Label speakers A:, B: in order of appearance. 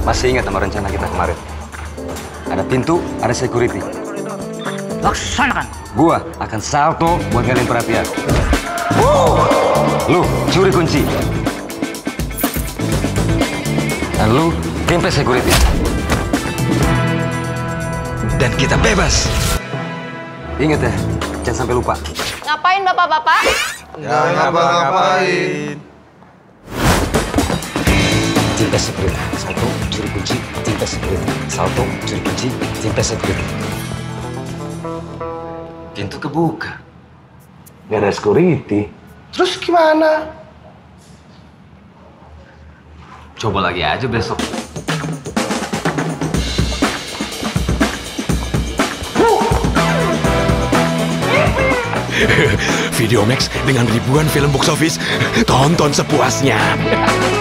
A: Masih ingat sama rencana kita kemarin? Ada pintu, ada security.
B: Laksanakan.
A: Gua akan salto buat ngalihin perhatian. Lu curi kunci. Dan lu kempes security. Dan kita bebas. Ingat ya, jangan sampai lupa.
C: Ngapain bapak-bapak?
D: Jangan ngapa-ngapain.
A: Timpe security, salto, curi kunci, timpe security, salto, curi kunci, timpe security. Pintu kebuka.
D: Gak ada security. Terus gimana?
A: Coba lagi aja besok.
E: Video Max dengan ribuan film box office, tonton sepuasnya.